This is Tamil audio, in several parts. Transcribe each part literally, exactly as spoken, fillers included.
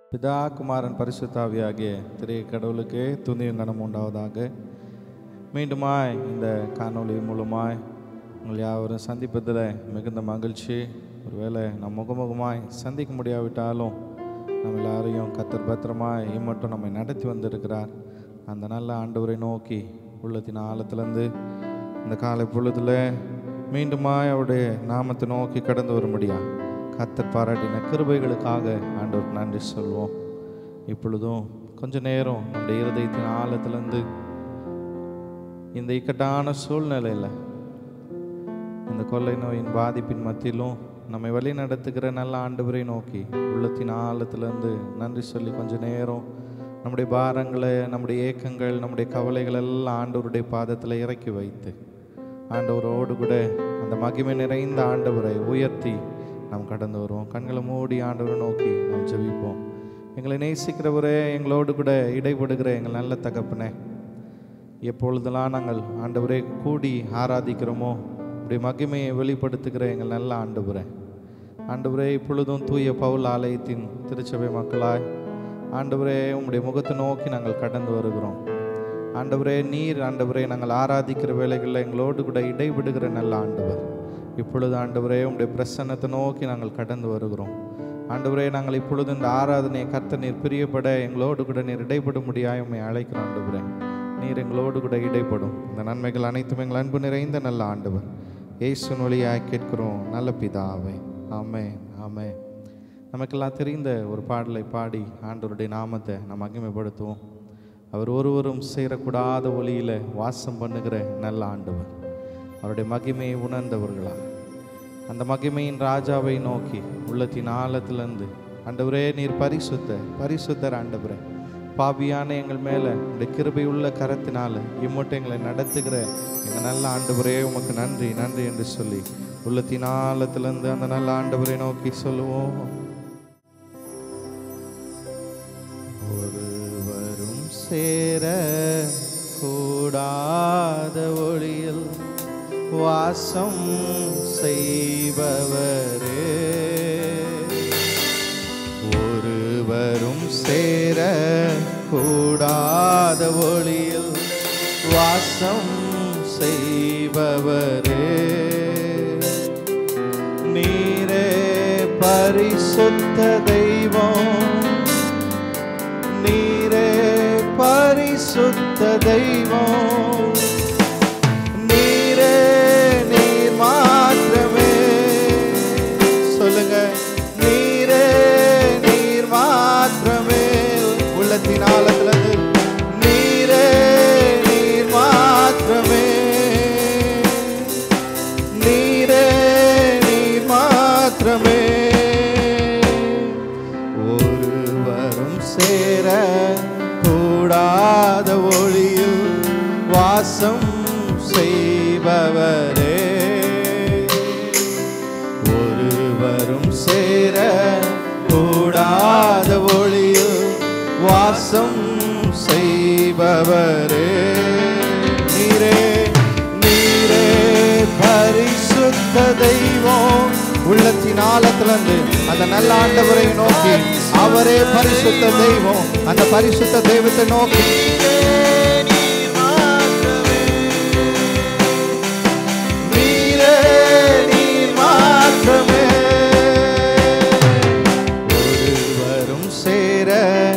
பிதா குமாரன் பரிசுத்தாவியாகிய திரு கடவுளுக்கு துணியும் கனம் உண்டாவதாக. மீண்டுமாய் இந்த காணொளி மூலமாய் உங்கள் யாவரும் சந்திப்பதில் மிகுந்த மகிழ்ச்சி. ஒருவேளை நம் முகமுகமாய் சந்திக்க முடியாவிட்டாலும் நம்ம எல்லாரையும் கர்த்தர் பத்திரமாய் இம்மட்டும் நம்மை நடத்தி வந்திருக்கிறார். அந்த நல்ல ஆண்டவரை நோக்கி உள்ளத்தின் ஆழத்திலேருந்து இந்த காலை பொழுதில் மீண்டுமாய் அவருடைய நாமத்தை நோக்கி கடந்து வர முடியாது கர்த்தர் பாராட்டின கிருபைகளுக்காக ஆண்டவருக்கு நன்றி சொல்வோம். இப்பொழுதும் கொஞ்ச நேரம் நம்முடைய இருதயத்தின் ஆழத்திலேருந்து இந்த இக்கட்டான சூழ்நிலையில் இந்த கொள்ளை நோயின் பாதிப்பின் மத்தியிலும் நம்மை வழி நடத்துகிற நல்ல ஆண்டவரை நோக்கி உள்ளத்தின் ஆழத்திலேருந்து நன்றி சொல்லி கொஞ்ச நேரம் நம்முடைய பாரங்களை, நம்முடைய ஏக்கங்கள், நம்முடைய கவலைகள் எல்லாம் ஆண்டவருடைய பாதத்தில் இறக்கி வைத்து ஆண்டவரோடு கூட அந்த மகிமை நிறைந்த ஆண்டவரை உயர்த்தி நாம் கடந்து வருவோம். கண்களை மூடி ஆண்டவரை நோக்கி நாம் ஜெபிப்போம். எங்களை நேசிக்கிறவரே, எங்களோடு கூட இடைபடுகிற எங்கள் நல்ல தகப்பனே, எப்பொழுதெல்லாம் நாங்கள் ஆண்டவரே கூடி ஆராதிக்கிறோமோ அப்படி மகிமையை வெளிப்படுத்துகிற எங்கள் நல்ல ஆண்டவரே, ஆண்டவரே இப்பொழுதும் தூய பவுல் ஆலயத்தின் திருச்சபை மக்களாய் ஆண்டவரே உம்முடைய முகத்தை நோக்கி நாங்கள் கடந்து வருகிறோம். ஆண்டவரே நீர் ஆண்டவரே நாங்கள் ஆராதிக்கிற வேளைகளில் எங்களோடு கூட இடைபடுகிற நல்ல ஆண்டவர், இப்பொழுது ஆண்டவரே உம்முடைய பிரசன்னத்தை நோக்கி நாங்கள் கடந்து வருகிறோம். ஆண்டவரே நாங்கள் இப்பொழுது இந்த ஆராதனையை கர்த்தர் நீர் பிரியப்பட எங்களோடு கூட நீர் இடைப்பட முடியாது உண்மை அழைக்கிறோம். ஆண்டவரே நீர் எங்களோடு கூட இடைப்படும். இந்த நன்மைகள் அனைத்தும் எங்கள் அன்பு நிறைந்த நல்ல ஆண்டவர் இயேசுவின் வழியாக கேட்கிறோம் நல்ல பிதாவே, ஆமென் ஆமென். நமக்கெல்லாம் தெரிந்த ஒரு பாடலை பாடி ஆண்டவருடைய நாமத்தை நாம் மகிமைப்படுத்துவோம். அவர் ஒருவரும் சேரக்கூடாத ஒளியில் வாசம் பண்ணுகிற நல்ல ஆண்டவர், அவருடைய மகிமையை உணர்ந்தவர்களா அந்த மகிமையின் ராஜாவை நோக்கி உள்ளத்தின் ஆழத்திலிருந்து ஆண்டவரே நீர் பரிசுத்த பரிசுத்தர் ஆண்டவரே, பாவியான எங்கள் மேலே இந்த கிருபை உள்ள கரத்தினால இம்மட்டும் எங்களை நடத்துகிற எங்கள் நல்ல ஆண்டவரே உமக்கு நன்றி நன்றி என்று சொல்லி உள்ளத்தின் ஆழத்திலிருந்து அந்த நல்ல ஆண்டவரை நோக்கி சொல்லுவோம். ஒருவரும் சேர கூடாத ஒளியில் வாசம் செய்பவரே, ஒருவரும் சேர கூடாத ஒளியில் வாசம் செய்பவரே, நீரே பரிசுத்த தெய்வம், நீரே பரிசுத்த தெய்வம், நீரே நீர் மாத்திரமே. சொல்லுங்க, நீரே நீர் மாத்திரமே. உள்ளத்தின் ஆழத்திலிருந்து நீரே நீர் மாத்திரமே, நீரே நீர் மாத்திரமே. ஒருவரும் சேர கூடாத ஒளியில் வாசம் செய்பவரே, ஒருவரும் சேர கூடாத ஒளியில் வாசம் செய்பவரே, நீரே நீரே பரிசுத்த தெய்வம். உள்ளத்தின் ஆழத்திலிருந்து அந்த நல்ல ஆண்டவரை நோக்கி, அவரே பரிசுத்த தெய்வம், அந்த பரிசுத்த தெய்வத்தை நோக்கி ஒருவரும் சேர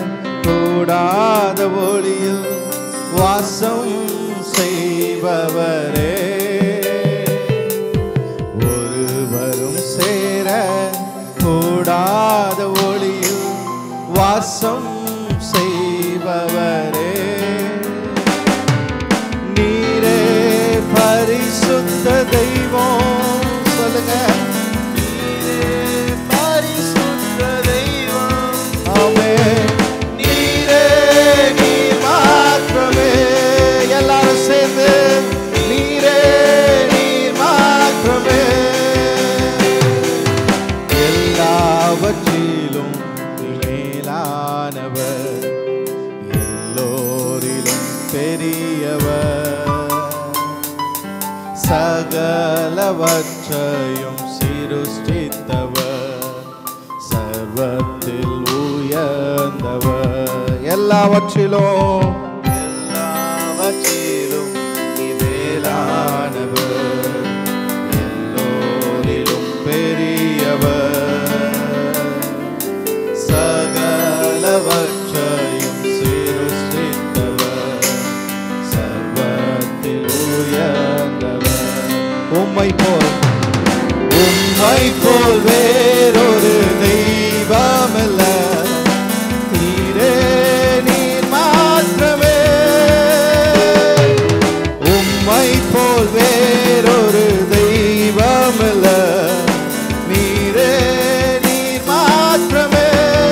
கூடாத ஒளியில் வாசம் செய்பவரே, ஒருவரும் சேர கூடாத ஒளியில் வாசம் செய்பவரே, நீரே பரிசுத்த தெய்வம். சொல்லுங்க, பரிசுத்த தெய்வம், ஆமென். நீரே நீர் மாத்திரமே. எல்லாரும் சேர்ந்து நீரே நீர் மாத்திரமே. எல்லாவற்றிலும் மேலானவர், எல்லோரிலும் பெரியவர், சகலவற்றையும் சிருஷ்டித்தவர், சர்வ சர்வத்தில் உயர்ந்தவர். எல்லாவற்றிலும் எல்லாவற்றிலும் மேலானவர், எல்லோரிலும் பெரியவர், சகலவற்றையும் சிருஷ்டித்தவர், சர்வத்தில் உயர்ந்தவர். உம்மை போல் உம்மை போல் வேறொரு தெய்வமல்ல, நீரே நீர் மாத்திரமே. உம்மை போல் வேறொரு தெய்வமல்ல, நீரே நீர் மாத்திரமே.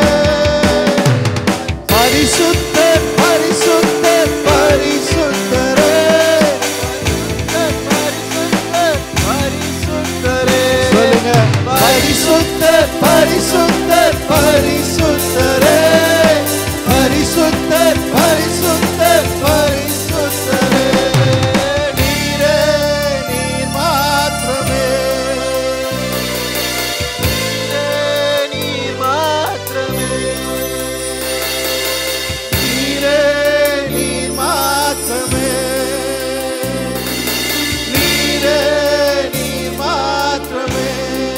பரிசுத்தர் பரிசுத்தர் பரிசுத்தரே, சொல்லுங்க. பரிசுத்தர் பரிசுத்தர் பரிசுத்தரே, பரிசுத்தர் பரிசுத்தர் பரிசுத்தரே, நீரே நீர் மாத்திரமே, நீரே நீர் மாத்திரமே, நீரே நீர் மாத்திரமே, நீரே நீர் மாத்திரமே.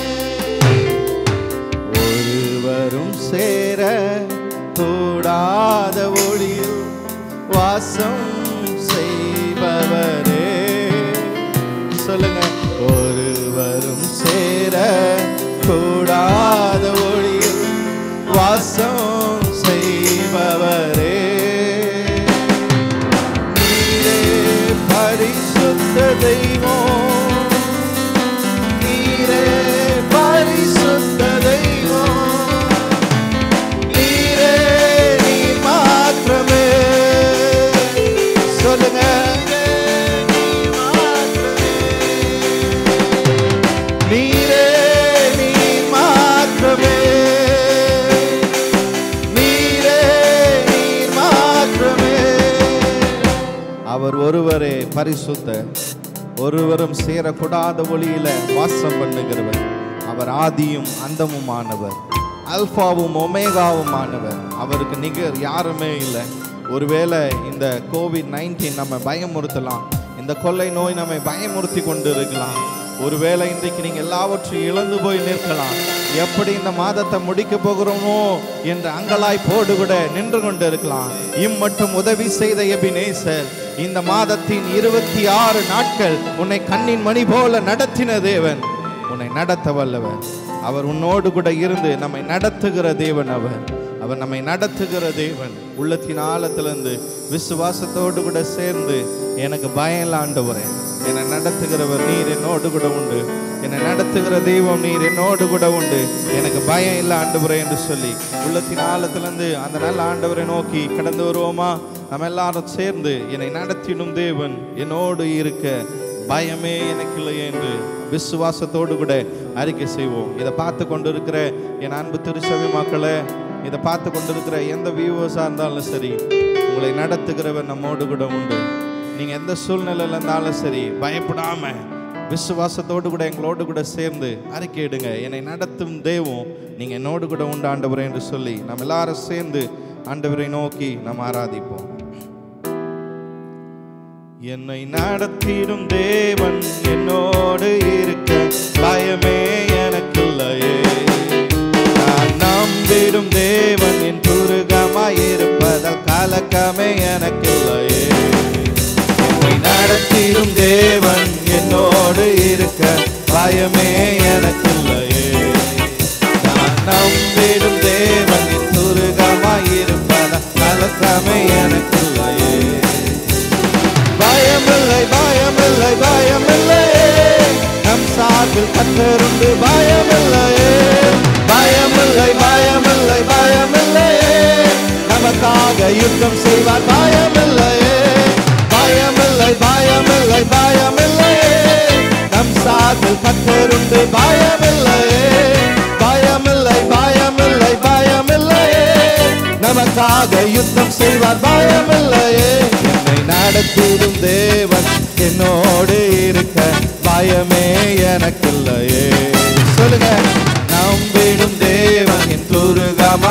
ஒருவரும் சேர கூடாத ஒளியில் வாசம் செய்பவரே, சொல்லுங்க. ஒருவரும் சேர கூடாத ஒளியில் வாசம் செய்பவரே, நீரே பரிசுத்த தெய்வம், நீரே பரிசுத்த தெய்வம், நீரே நீர் மாத்திரமே, சொல்லுங்க. நீரே நீர் மாத்திரமே, நீரே நீர் மாத்திரமே. அவர் ஒருவரே பரிசுத்தர், ஒருவரும் சேரக்கூடாத ஒளியில வாசம் பண்ணுகிறவர். அவர் ஆதியும் அந்தமுமானவர், அல்பாவும் ஒமேகாவுமானவர். அவருக்கு நிகர் யாருமே இல்லை. ஒருவேளை இந்த கோவிட் நைன்டீன் நம்ம பயமுறுத்தலாம், இந்த கொள்ளை நோய் நம்மை பயமுறுத்தி கொண்டு இருக்கலாம். ஒருவேளை இன்றைக்கு நீங்கள் எல்லாவற்றையும் இழந்து போய் நிற்கலாம். எப்படி இந்த மாதத்தை முடிக்க போகிறோமோ என்ற அங்கலாய்ப்போடு கூட நின்று கொண்டு இருக்கலாம். இம்மட்டும் உதவி செய்த எபினேசர், இந்த மாதத்தின் இருபத்தி ஆறு நாட்கள் உன்னை கண்ணின் மணி போல நடத்தின தேவன் உன்னை நடத்த வல்லவர். அவர் உன்னோடு கூட இருந்து நம்மை நடத்துகிற தேவன். அவர் அவர் நம்மை நடத்துகிற தேவன். உள்ளத்தின் ஆழத்திலிருந்து விசுவாசத்தோடு கூட சேர்ந்து, எனக்கு பயம் இல்லை ஆண்டவரே, என்னை நடத்துகிறவர் நீர் என்னோடு கூட உண்டு, என்னை நடத்துகிற தெய்வம் நீர் என்னோடு கூட உண்டு, எனக்கு பயம் இல்லை ஆண்டவரே என்று சொல்லி உள்ளத்தின் ஆழத்திலிருந்து அந்த நல்ல ஆண்டவரை நோக்கி கடந்து வருவோமா? நம்ம எல்லாரும் சேர்ந்து, என்னை நடத்திடும் தேவன் என்னோடு இருக்க பயமே எனக்கு இல்லை என்று விசுவாசத்தோடு கூட அறிக்கை செய்வோம். இதை பார்த்து கொண்டு இருக்கிற என் அன்பு திருச்சபை மக்களை, இதை பார்த்து கொண்டிருக்கிற எந்த வியூவர்ஸாக இருந்தாலும் சரி, உங்களை நடத்துகிறவர் நம்மோடு கூட உண்டு. நீங்கள் எந்த சூழ்நிலையில் இருந்தாலும் சரி, பயப்படாம விசுவாசத்தோடு கூட எங்களோடு கூட சேர்ந்து அறிக்கையிடுங்க, என்னை நடத்தும் தெய்வம் நீங்கள் என்னோடு கூட உண்டு ஆண்டவரே என்று சொல்லி நம்ம எல்லாரும் சேர்ந்து ஆண்டவரை நோக்கி நம்ம ஆராதிப்போம். என்னை நடத்திடும் தேவன் என்னோடு இருக்க பயமே எனக்கு இல்லையே. நான் நம்பிடும் தேவன் என் துருகமாயிருப்பதால் கலக்கமே எனக்கு இல்லையே. என்னை நடத்திடும் தேவன் என்னோடு இருக்க பயமே எனக்கு இல்லையே. நான் நம்பிடும் தேவன் என் துருகமாயிருப்பதால் கலக்கமே எனக்கு இல்லையே. பயமில்லை பயமில்லை பயமில்லையே, நம் சார்பில் கர்த்தருண்டு பயமில்லையே. பயமில்லை பயமில்லை பயமில்லையே, நமக்காக யுத்தம் செய்வார் பயமில்லையே. பயமில்லை பயமில்லை பயமில்லையே, நம் சார்பில் கர்த்தருண்டு பயமில்லையே. பயமில்லை பயமில்லை பயமில்லையே, நமக்காக யுத்தம் செய்வார் பயமில்லையே. என்னை நடத்திடும் தேவன் என்னோடு இருக்க பயமே எனக்கு இல்லையே. சொல்லுங்க. நம்பிடும் தேவன் என் துரு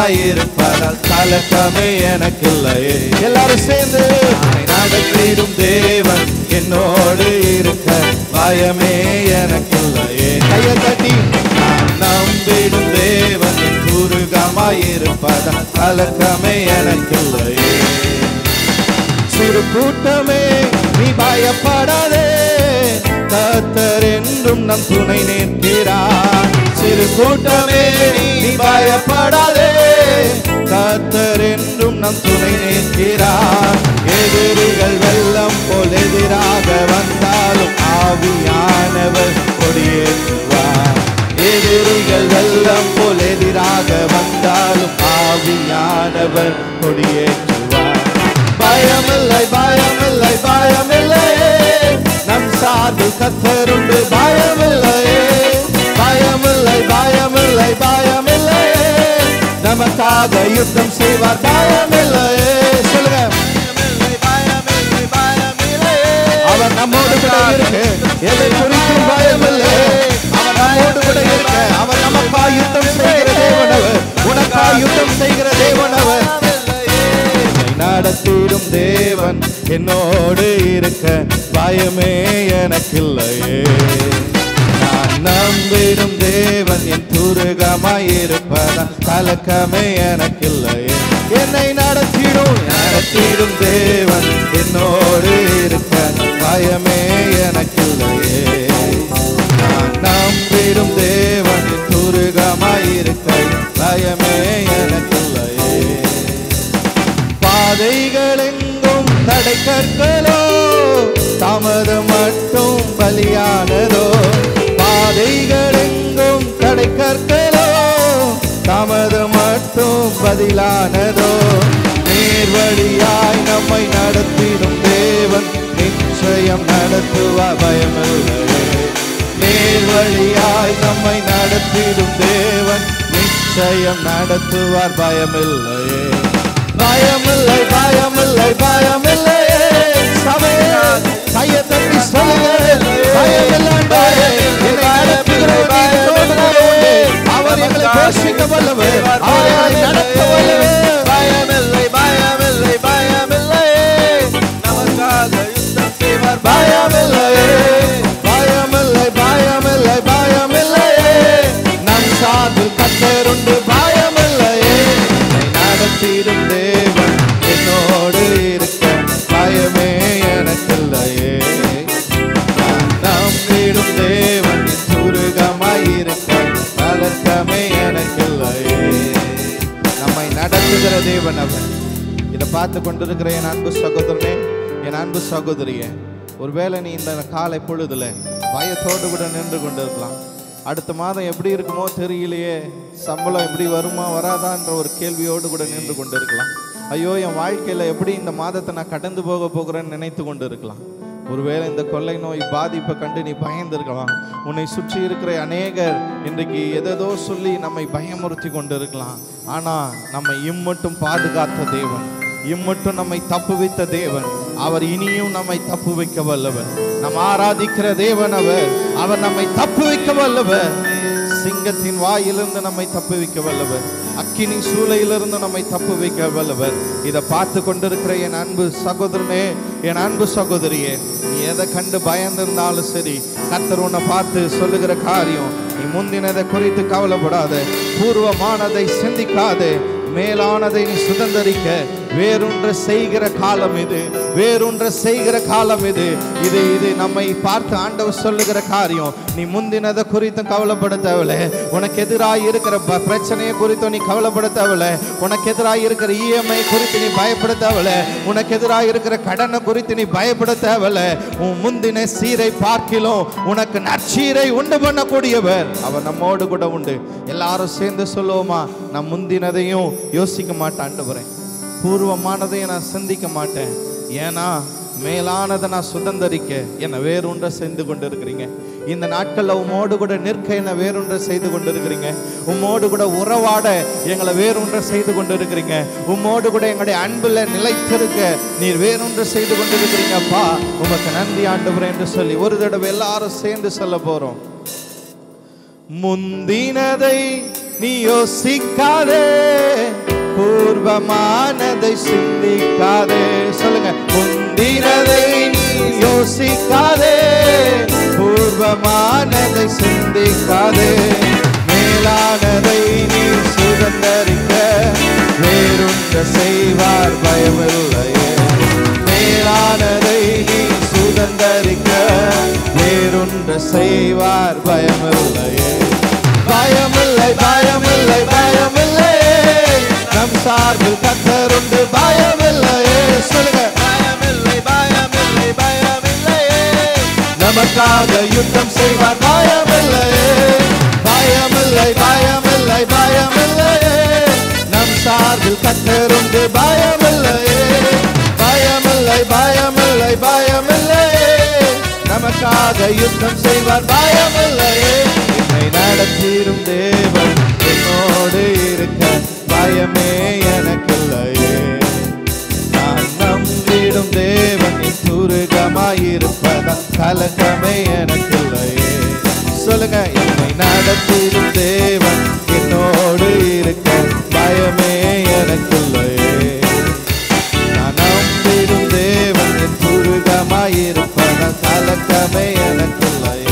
சுருகமாயிருப்பதால் கலக்கமே எனக்கில்லையே. எல்லாரும் சேர்ந்து நடத்திடும் தேவன் என்னோடு இருக்க பயமே எனக்கில்லையே. கையை தட்டி நான் நம்பிடும் தேவன் சுருகமாயிருப்பதால் கலக்கமே எனக்கில்லையே. சிறு கூட்டமே நீ பயப்படாதே, கர்த்தர் என்றும் நம் துணை நிற்கிறார். சிறு கூட்டமே நீ பயப்படாதே, கர்த்தர் என்றும் நம் துணை நிற்கிறார். எதிரிகள் வெள்ளம் போல் எதிராக வந்தாலும் ஆவியானவர் கொடியேற்றுவார். எதிரிகள் வெள்ளம் போல் எதிராக வந்தாலும் ஆவியானவர் கொடியேற்றுவார். பயமில்லை பயமில்லை பயமில்லையே, நம் சார்பில் கர்த்தருண்டு பயமில்லையே. பயமில்லை பயமில்லை பயமில்லையே, நமக்காக யுத்தம் செய்வார் பயமில்லையே. சொல்லுங்க பயமில்லை பயமில்லையே, அவர் நம்மோடு கூட இருக்க எதை குறித்தும் பயமில்லை. அவர் நம்மோடு கூட இருக்க அவர் நமக்காக யுத்தம் செய்கிற தேவனவர், உனக்காக யுத்தம் செய்கிற தேவனவர். நடத்திடும் தேவன் என்னோடு இருக்க பயமே எனக்கில்லையே. நான் நம்பிடும் தேவன் என் துருகமாயிருப்பதால் கலக்கமே எனக்கில்லையே. என்னை நடத்திடும் நடத்திடும் தேவன் என்னோடு இருக்க பயமே எனக்கில்லையே. நான் நம்பிடும் தேவன் என் துருகமாயிருக்க பயமே எனக்கில்லையே. பாதைகள் எங்கும் தடை கற்களோ, தாமதம் மட்டும் பலியானதோ. பாதைகள் எங்கும் தடை கற்களோ, தாமதம் மட்டும் பதிலானதோ. நேர்வழியாய் நம்மை நடத்திடும் தேவன் நிச்சயம் நடத்துவார் பயமில்லையே. நேர்வழியாய் நம்மை நடத்திடும் தேவன் நிச்சயம் நடத்துவார் பயமில்லையே. பயமில்லை பயமில்லை பயமில்லையே. சபையா கையை தட்டி சொல்லுங்க பயமில்லை. அவர் எங்களை போஷிக்க வல்லவர், அவர் எங்களை நடத்த வல்லவர். பயமில்லை பயமில்லை பயமில்லையே, நமக்காக யுத்தம் செய்வார் பயமில்லையே. பயமில்லை பயமில்லை பயமில்லையே, நம் சார்பில் கர்த்தருண்டு பயமில்லையே. நடத்திடும் தேவன் என்னோடு இருக்க பயமே எனக்கில்லையே. நம்பிடும் தேவன் சுருகமாயிருக்க கலக்கமே எனக்கில்லையே. நம்மை நடத்துகிற தேவன் அவர். இதை பார்த்து கொண்டிருக்கிற என் அன்பு சகோதரனே, என் அன்பு சகோதரியே, ஒருவேளை நீ இந்த காலை பொழுதுல பயத்தோடு கூட நின்று கொண்டிருக்கலாம். அடுத்த மாதம் எப்படி இருக்குமோ தெரியலையே, சம்பளம் எப்படி வருமா வராதான்ற ஒரு கேள்வியோடு கூட நின்று கொண்டு இருக்கலாம். ஐயோ என் வாழ்க்கையில் எப்படி இந்த மாதத்தை நான் கடந்து போக போகிறேன்னு நினைத்து கொண்டு இருக்கலாம். ஒருவேளை இந்த கொள்ளை நோய் பாதிப்பை கண்டு நீ பயந்திருக்கலாம். உன்னை சுற்றி இருக்கிற அநேகர் இன்றைக்கு எதோ சொல்லி நம்மை பயமுறுத்தி கொண்டு இருக்கலாம். ஆனால் நம்மை இம்மட்டும் பாதுகாத்த தேவன், இம்மட்டும் நம்மை தப்பு வைத்த தேவன், அவர் இனியும் நம்மை தப்பு வைக்க வல்லவர். நம் ஆராதிக்கிற தேவன் அவர், அவர் நம்மை தப்பு வைக்க வல்லவர். சிங்கத்தின் வாயிலிருந்து நம்மை தப்பு வைக்க வல்லவர், அக்கினி சூளையிலிருந்து நம்மை தப்பு வைக்க வல்லவர். இதை பார்த்து கொண்டிருக்கிற என் அன்பு சகோதரனே, என் அன்பு சகோதரியே, நீ எதை கண்டு பயந்திருந்தாலும் சரி, கர்த்தர் உன்னை பார்த்து சொல்லுகிற காரியம், நீ முந்தினதை குறித்து கவலைப்படாத, பூர்வமானதை சிந்திக்காதே, மேலானதை நீ சுதந்தரிக்க வேறொன்று செய்கிற காலம் இது, வேறொன்று செய்கிற காலம் இது. இது இது நம்மை பார்த்து ஆண்டவர் சொல்லுகிற காரியம். நீ முந்தினதை குறித்தும் கவலைப்பட தேவையில்லை, உனக்கு எதிராக இருக்கிற பிரச்சனையை குறித்தும் நீ கவலைப்பட தேவையில்லை, உனக்கு எதிராக இருக்கிற இஎம்ஐ குறித்து நீ பயப்பட தேவையில்லை, உனக்கு எதிராக இருக்கிற கடனை குறித்து நீ பயப்பட தேவையில்லை. உன் முந்தின சீரை பார்க்கிலும் உனக்கு நற்சீரை உண்டு பண்ணக்கூடியவர் அவர் நம்மோடு கூட உண்டு. எல்லாரும் சேர்ந்து சொல்லுவோமா, நான் முந்தினதையும் யோசிக்க மாட்டேன் ஆண்டவரே, பூர்வமானதையும் நான் சிந்திக்க மாட்டேன், ஏன்னா மேலானதை நான் சுதந்தரிக்க என்னை வேறொன்றை செய்து கொண்டு இருக்கிறீங்க. இந்த நாட்களில் உம்மோடு கூட நிற்க என்னை வேறொன்றை செய்து கொண்டு இருக்கிறீங்க. உம்மோடு கூட உறவாட எங்களை வேறொன்றை செய்து கொண்டு இருக்கிறீங்க. உம்மோடு கூட எங்களுடைய அன்பில் நிலைத்திருக்க நீர் வேறொன்றை செய்து கொண்டு இருக்கிறீங்கப்பா, உமக்கு நன்றி ஆண்டவரே என்று சொல்லி ஒரு தடவை எல்லாரும் சேர்ந்து சொல்ல போறோம். முந்தினதை நீ யோசிக்காதே, பூர்வமானதை சிந்திக்காதே. சொல்லுங்க, முந்தினதை நீ யோசிக்காதே, பூர்வமானதை சிந்திக்காதே. மேலானதை நீ சுதந்தரிக்க வேறொன்று செய்வார் பயமில்லையே. மேலானதை நீ சுதந்தரிக்க வேறொன்று செய்வார் பயமில்லையே. பயமில்லை, பயமில்லை, பயமில்லை, நம் சார்பில் கர்த்தருண்டு பயமில்லையே. சொல்லுங்க, பயமில்லை, பயமில்லை, பயமில்லையே, நமக்காக யுத்தம் செய்வார் பயமில்லையே. பயமில்லை, பயமில்லை, பயமில்லையே, நம் சார்பில் கர்த்தருண்டு பயமில்லையே. பயமில்லை, பயமில்லை, பயமில்லையே, நமக்காக யுத்தம் செய்வார் பயமில்லையே. என்னை நடத்திடும் தேவன் என்னோடு இருக்க பயமே எனக்கில்லையே. நான் நம்பிடும் தேவன் துருகமாயிருப்பதால் கலக்கமே எனக்கில்லையே. சொல்லுங்க, என்னை நடத்திடும் தேவன் என்னோடு இருக்க பயமே எனக்கில்லையே. நான் நம்பிடும் தேவன் என் துருகமாயிருப்பதால் கலக்கமே எனக்கில்லையே.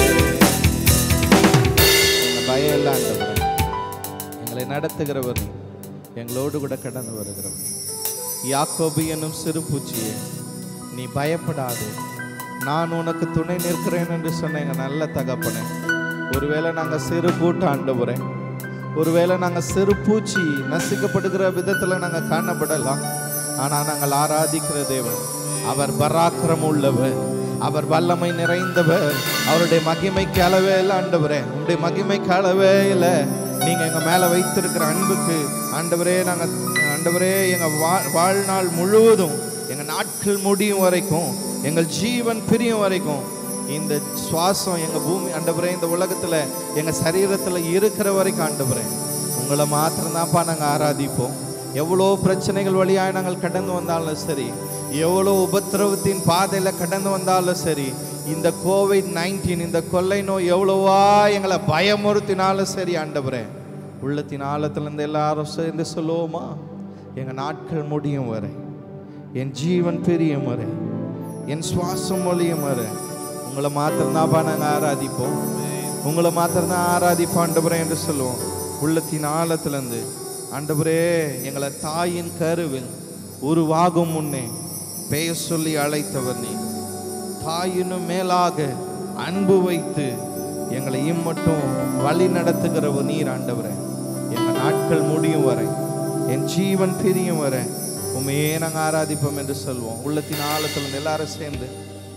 பயம் இல்லாண்டவர், எங்களை நடத்துகிறவர், எங்களோடு கூட கடந்து வருகிறவர். யாக்கோபு என்னும் சிறு பூச்சியே, நீ பயப்படாது, நான் உனக்கு துணை நிற்கிறேன் என்று சொன்ன எங்கள் நல்ல தகப்பனே. ஒருவேளை நாங்கள் சிறு பூட்டு ஆண்டவரே, ஒருவேளை நாங்கள் சிறு பூச்சி நசுக்கப்படுகிற விதத்தில் நாங்கள் காணப்படலாம். ஆனால் நாங்கள் ஆராதிக்கிற தேவன் அவர் பராக்கிரம் உள்ளவர், அவர் வல்லமை நிறைந்தவர். அவருடைய மகிமைக்கு அளவே இல்லை ஆண்டவரே, உங்களுடைய மகிமைக்கு அளவே இல்லை. நீங்கள் எங்கள் மேலே வைத்திருக்கிற அன்புக்கு ஆண்டவரே, நாங்கள் ஆண்டவரே எங்கள் வா வாழ்நாள் முழுவதும், எங்கள் நாட்கள் முடியும் வரைக்கும், எங்கள் ஜீவன் பிரியும் வரைக்கும், இந்த சுவாசம் எங்கள் பூமி ஆண்டவரே இந்த உலகத்தில் எங்கள் சரீரத்தில் இருக்கிற வரைக்கும் ஆண்டவரே உங்களை மாத்திரம்தான்ப்பா நாங்கள் ஆராதிப்போம். எவ்வளோ பிரச்சனைகள் வழியாக நாங்கள் கடந்து வந்தாலும் சரி, எவ்வளோ உபத்திரவத்தின் பாதையில் கடந்து வந்தாலும் சரி, இந்த கோவிட் நைன்டீன் இந்த கொள்ளை நோய் எவ்வளோவா எங்களை பயமுறுத்தினாலும் சரி ஆண்டவரே, உள்ளத்தின் ஆழத்திலிருந்து எல்லாரும் சேர்ந்து சொல்லுவோமா, எங்கள் நாட்கள் முடியும் வரை, என் ஜீவன் பிரியும் வரை, என் சுவாசம் ஒழியும் வரை உங்களை மாத்திரம்தான்ப்பா நாங்கள் ஆராதிப்போம், உங்களை மாத்திரம்தான் ஆராதிப்போம் ஆண்டவரே என்று சொல்லுவோம். உள்ளத்தின் ஆழத்திலிருந்து ஆண்டவரே, எங்களை தாயின் கருவில் உருவாகும் முன்னே பெயர் சொல்லி அழைத்தவர் நீ. தாயினும் மேலாக அன்பு வைத்து எங்களை இம்மட்டும் வழி நடத்துகிறவர் நீர் ஆண்டவரே. எங்கள் நாட்கள் முடியும் வரை, என் ஜீவன் பிரியும் வரை உண்மையே நாங்கள் ஆராதிப்போம் என்று சொல்வோம். உள்ளத்தின் ஆழத்திலிருந்து எல்லாரும் சேர்ந்து,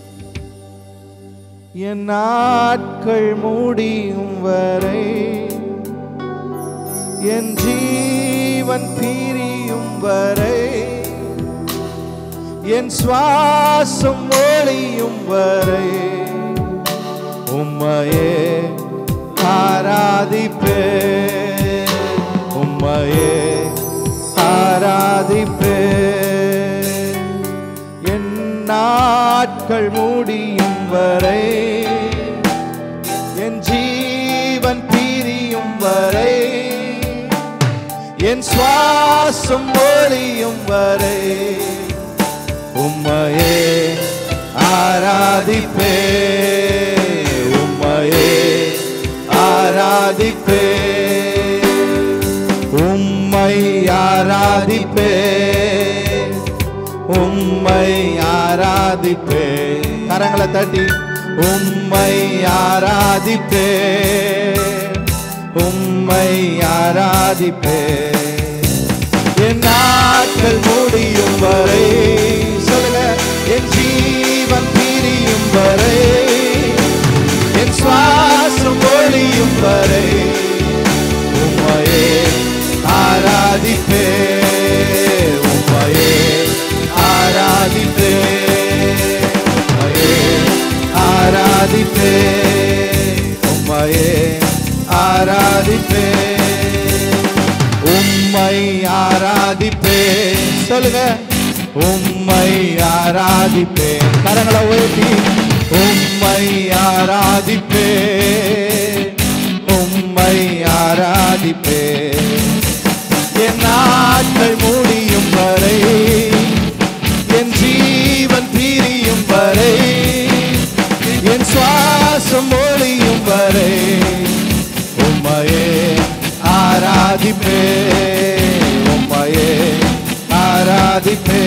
என் நாட்கள் முடியும் வரை, என் ஜீவன் பிரியும் வரை, என் சுவாசம் ஒழியும் வரை உம்மையே ஆராதிப்பே, உம்மையே ஆராதிப்பே. என் நாட்கள் முடியும் வரை, என் ஜீவன் பிரியும் வரை, என் சுவாசம் ஒழியும் வரை உம்மையே ஆராதிப்பே, உம்மையே ஆராதிப்பே, உம்மை ஆராதிப்பே, உம்மை ஆராதிப்பே. கரங்களை தட்டி உம்மை ஆராதிப்பே, உம்மை ஆராதிப்பே. என் நாட்கள் முடியும் வரை, சொல்லுங்க, என் ஜீவன் பிரியும் வரை, என் சுவாசம் ஒழியும் வரை உம்மையே ஆராதிப்பே, உம்மையே ஆராதிப்பே, உம்மையே ஆராதிப்பே, உம்மையே ஆராதிப்பே, உம்மை ஆராதிப்பே. சொல்லுங்க, உம்மை ஆராதிப்பே. கரங்களை உயர்த்தி உம்மை ஆராதிப்பே, உம்மை ஆராதிப்பே. ஆராதிப்பே உம்மையே ஆராதிப்பே.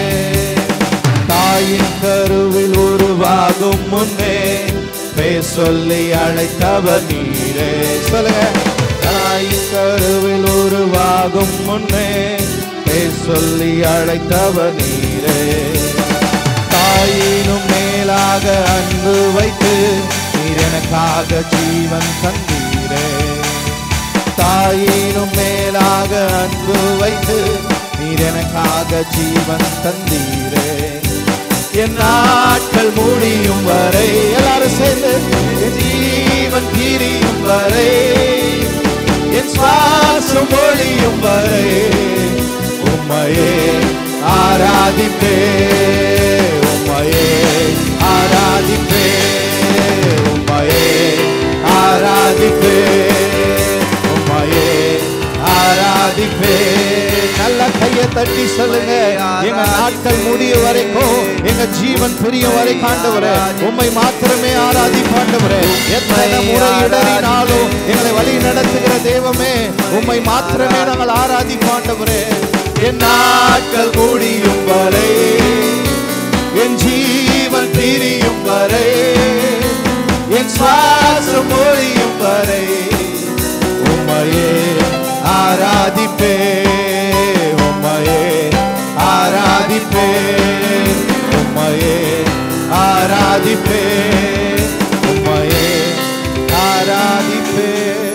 தாயின் கருவில் உருவாகும் முன்னே பேர் சொல்லி அழைத்தவர் நீரே. சொல்லுங்க. தாயின் கருவில் உருவாகும் முன்னே பேர் சொல்லி அழைத்தவர் நீரே. தாயினும் மேலாக அன்பு வைத்து நீர் எனக்காக ஜீவன் தந்தீரே. தாயினும் மேலாக அன்பு வைத்து நீர் எனக்காக ஜீவன் தந்தீரே. என் நாட்கள் முடியும் வரை எல்லாரும் சேர்ந்து என் ஜீவன் தீரியும் வரை என் சுவாசம் ஒழியும் வரை உம்மையே ஆராதிப்பே உம்மையே ஆராதிப்பே உம்மையே ஆராதிப்பே உம்மையே ஆராதிப்பே. நல்ல கையை தட்டி சொல்லுங்க. எங்க நாட்கள் முடிய வரைக்கும் எங்க ஜீவன் புரிய வரை ஆண்டவரே உம்மை மாத்திரமே ஆராதிப்பாண்டவரே. எத்தனை முறை இடறினாலும் எங்களை வழி நடத்துகிற தெய்வமே உம்மை மாத்திரமே நாங்கள் ஆராதிப்பாண்டவரே. என் நாட்கள் முடியும் வரை என் ஜீவன் பிரியும் வரை என் சுவாசம் ஒழியும் வரை உம்மையே ஆராதிப்பே உம்மையே ஆராதிப்பே உம்மையே ஆராதிப்பே உம்மையே ஆராதிப்பே.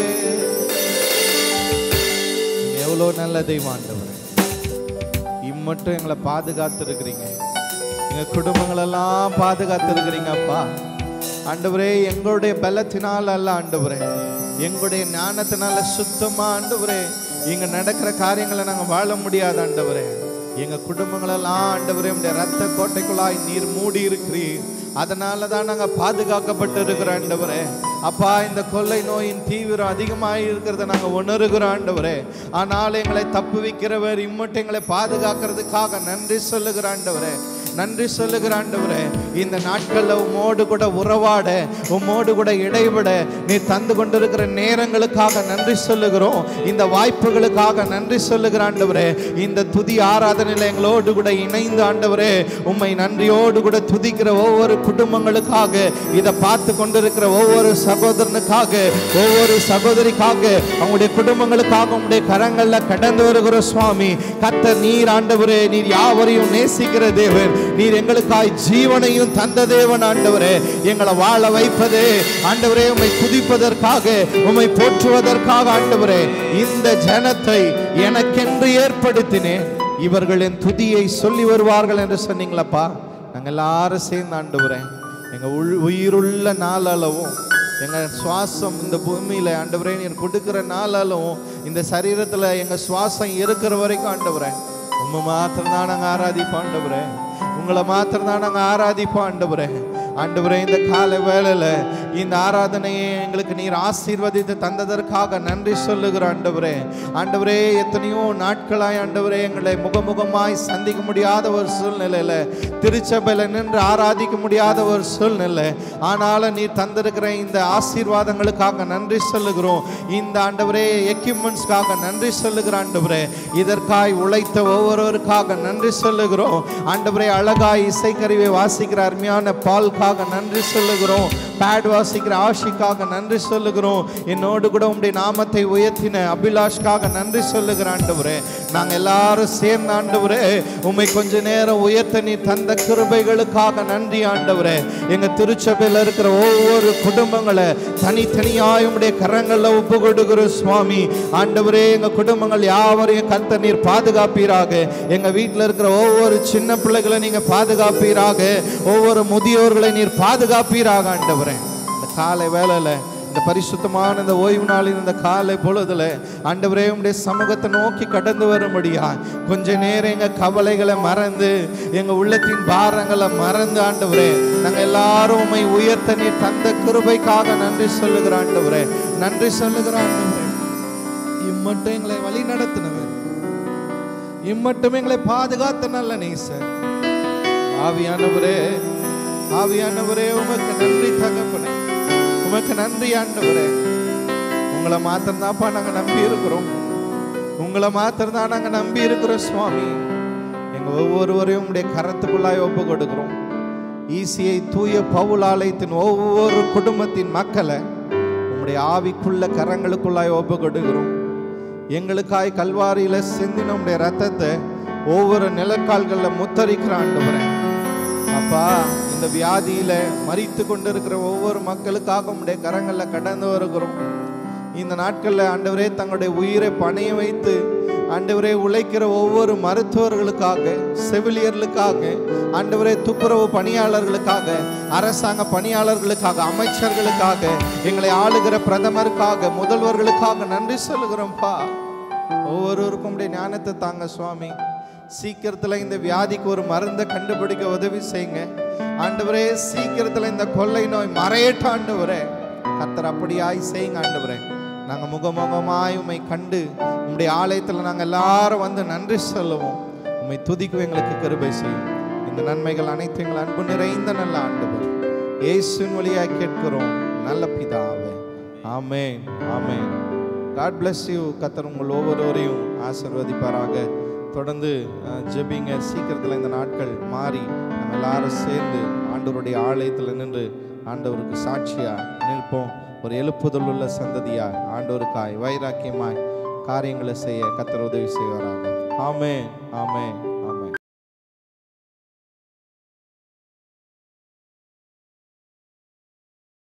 எவ்வளோ நல்ல தெய்வம் ஆண்டவரே. இம்மட்டும் எங்களை பாதுகாத்து இருக்கிறீங்க. எங்க குடும்பங்களெல்லாம் பாதுகாத்து இருக்கிறீங்க அப்பா. ஆண்டவரே எங்களுடைய பலத்தினால் அல்ல ஆண்டவரே, எங்களுடைய ஞானத்தினால சுத்தமா ஆண்டவரே இங்க நடக்கிற காரியங்களை நாங்க வாழ முடியாது ஆண்டவரே. எங்க குடும்பங்களெல்லாம் ஆண்டவரே உடைய ரத்த கோட்டைக்குள்ளாய் நீர் மூடி இருக்கிறீர். அதனால தான் நாங்க பாதுகாக்கப்பட்டு இருக்கிறோம் ஆண்டவரே. அப்பா இந்த கொள்ளை நோயின் தீவிரம் அதிகமாக இருக்கிறத நாங்க உணர்கிறோம் ஆண்டவரே. ஆனால் எங்களை தப்பு வைக்கிறவர் இம்மட்டும் எங்களை பாதுகாக்கிறதுக்காக நன்றி சொல்லுகிற ஆண்டவரே. நன்றி சொல்லுகிற ஆண்டவரே. இந்த நாட்கள்ல உம்மோடு கூட உறவாட உம்மோடு கூட இடைவிட நீ தந்து கொண்டிருக்கிற நேரங்களுக்காக நன்றி சொல்லுகிறோம். இந்த வாய்ப்புகளுக்காக நன்றி சொல்லுகிற ஆண்டவரே. இந்த துதி ஆராதனையில் எங்களோடு கூட இணைந்து ஆண்டவரே உம்மை நன்றியோடு கூட துதிக்கிற ஒவ்வொரு குடும்பங்களுக்காக, இதை பார்த்து கொண்டிருக்கிற ஒவ்வொரு சகோதரனுக்காக, ஒவ்வொரு சகோதரிக்காக, அவங்களுடைய குடும்பங்களுக்காக உங்களுடைய கரங்கள்ல கடந்து வருகிற சுவாமி கர்த்தர் நீர் ஆண்டவரே. நீர் யாவரையும் நேசிக்கிற தேவன். நீர் எங்களுக்காய் ஜீவனையும் தந்த தேவன் ஆண்டவரே. எங்களை வாழ வைப்பதே ஆண்டவரே உம்மை துதிப்பதற்காக, உம்மை போற்றுவதற்காக ஆண்டவரே. இந்த ஜனத்தை எனக்கென்று ஏற்படுத்தினேன், இவர்கள் என் துதியை சொல்லி வருவார்கள் என்று சொன்னீங்களப்பா. நாங்கள் எல்லாரும் சேர்ந்து ஆண்டவரே எங்க உயிருள்ள நாளளவும் எங்க சுவாசம் இந்த பூமியில ஆண்டவரே நீர் கொடுக்கிற நாளளவும் இந்த சரீரத்துல எங்க சுவாசம் இருக்கிற வரைக்கும் ஆண்டவரே உம்மை மாத்திரம் தான் நாங்கள் ஆராதிப்போம் ஆண்டவரே. உங்களை மாத்திரம் தான் நாங்கள் ஆராதிப்போம் ஆண்டவரே. ஆண்டவரே இந்த காலை வேளையில இந்த ஆராதனையை எங்களுக்கு நீர் ஆசீர்வதித்து தந்ததற்காக நன்றி சொல்லுகிற ஆண்டவரே. ஆண்டவரே எத்தனையோ நாட்களாய் ஆண்டவரே எங்களை முகமுகமாய் சந்திக்க முடியாத ஒரு சூழ்நிலையில, திருச்சபையில நின்று ஆராதிக்க முடியாத ஒரு சூழ்நிலை, ஆனாலும் நீர் தந்திருக்கிற இந்த ஆசீர்வாதங்களுக்காக நன்றி சொல்லுகிறோம். இந்த ஆண்டவரே எக்யூப்மெண்ட்ஸ்க்காக நன்றி சொல்லுகிற ஆண்டவரே. இதற்காய் உழைத்த ஒவ்வொருவருக்காக நன்றி சொல்லுகிறோம் ஆண்டவரே. அழகாய் இசைக்கருவியை வாசிக்கிற அருமையான பால்காக நன்றி சொல்லுகிறோம். பேட் வாசிக்கிற ஆஷிக்காக நன்றி சொல்லுகிறோம். என்னோடு கூட உம்முடைய நாமத்தை உயர்த்தின அபிலாஷ்காக நன்றி சொல்லுகிற ஆண்டவரே. நாங்கள் எல்லாரும் சேர்ந்த ஆண்டவரே உம்மை கொஞ்ச நேரம் உயர்த்த நீ தந்த கிருபைகளுக்காக நன்றி ஆண்டவரே. எங்க திருச்சபையில் இருக்கிற ஒவ்வொரு குடும்பங்களை தனித்தனியாய் உம்முடைய கரங்களில் ஒப்பு கொடுக்கிற சுவாமி ஆண்டவரே. எங்க குடும்பங்கள் யாவரையும் கர்த்தர் நீர் பாதுகாப்பீராக. எங்க வீட்டில் இருக்கிற ஒவ்வொரு சின்ன பிள்ளைகளை நீங்க பாதுகாப்பீராக. ஒவ்வொரு முதியோர்களை நீர் பாதுகாப்பீராக ஆண்டவரே. இந்த காலை வேளையில இந்த பரிசுத்தமான இந்த ஓய்வு நாளின் இந்த காலை பொழுதுல ஆண்டவரே உம்முடைய சமூகத்தை நோக்கி கடந்து வரும்படியா கொஞ்ச நேரம் எங்க கவலைகளை மறந்து எங்க உள்ளத்தின் பாரங்களை மறந்து ஆண்டவரே நாங்கள் எல்லாரும் உம்மை உயர்த்த நீர் தந்த கிருபைக்காக நன்றி சொல்லுகிற ஆண்டவரே. நன்றி சொல்லுகிற ஆண்டவரே. இம்மட்டும் எங்களை வழி நடத்தினவர், இம்மட்டும் எங்களை பாதுகாத்த நல்ல நேசர் ஆவியானவரே. ஆவியானவரே உமக்கு நன்றி தகப்பனே, உமக்கு நன்றி ஆண்டவரே. உங்களை மாத்திரம் தான்ப்பா நாங்கள் நம்பி இருக்கிறோம். உங்களை மாத்திரம் தான் நாங்கள் நம்பி இருக்கிறோம் சுவாமி. எங்க ஒவ்வொருவரையும் உடைய கரத்துக்குள்ளாய் ஒப்பு கொடுக்கிறோம். ஈசியை தூய பவுல் ஆலயத்தின் ஒவ்வொரு குடும்பத்தின் மக்களை உங்களுடைய ஆவிக்குள்ள கரங்களுக்குள்ளாய் ஒப்பு கொடுக்கிறோம். எங்களுக்காய் கல்வாரியில சிந்தின உடைய ரத்தத்தை ஒவ்வொரு நிலக்கால்களில் முத்தரிக்கிற ஆண்டவரே அப்பா, இந்த வியாதியில மரித்து கொண்டிருக்கிற ஒவ்வொரு மக்களுக்காக உடைய கரங்கள்ல கடந்து வருகிறோம். இந்த நாட்கள்ல ஆண்டவரே தங்களுடைய உயிரை பணைய வைத்து ஆண்டவரே உழைக்கிற ஒவ்வொரு மருத்துவர்களுக்காக, செவிலியர்களுக்காக, ஆண்டவரே துப்புரவு பணியாளர்களுக்காக, அரசாங்க பணியாளர்களுக்காக, அமைச்சர்களுக்காக, எங்களை ஆளுகிற பிரதமருக்காக, முதல்வர்களுக்காக நன்றி சொல்லுகிறோம்ப்பா. ஒவ்வொருவருக்கும் உடைய ஞானத்தை தாங்க சுவாமி. சீக்கிரத்தில் இந்த வியாதிக்கு ஒரு மருந்தை கண்டுபிடிக்க உதவி செய்யுங்க ஆண்டவரே. சீக்கிரத்தில் இந்த கொள்ளை நோய் மறையட்ட ஆண்டவரே. கர்த்தர் அப்படியாய் செய்யுங்க ஆண்டவரே. நாங்கள் முகமுகமாய் உம்மை கண்டு உம்முடைய ஆலயத்தில் நாங்கள் எல்லாரும் வந்து நன்றி சொல்லுவோம். உம்மை துதிக்கும் எங்களுக்கு கிருபை செய்யும். இந்த நன்மைகள் அனைத்து எங்கள் அன்பு நிறைந்த நல்ல ஆண்டவர் இயேசுவின் வழியாய் கேட்கிறோம் நல்ல பிதாவே. ஆமென், ஆமென். God bless you. கர்த்தர் உங்கள் ஒவ்வொருவரையும் ஆசீர்வதிப்பாராக. தொடர்ந்து ஜெபிங்க. சீக்கிரத்தில் இந்த நாட்கள் மாறி நம்ம எல்லாரும் சேர்ந்து ஆண்டவருடைய ஆலயத்தில் நின்று ஆண்டவருக்கு சாட்சியா நிற்போம். ஒரு எழுப்புதல் உள்ள சந்ததியா ஆண்டவருக்காய் வைராக்கியமாய் காரியங்களை செய்ய கர்த்தர் உதவி செய்வாராக. ஆமென், ஆமென்.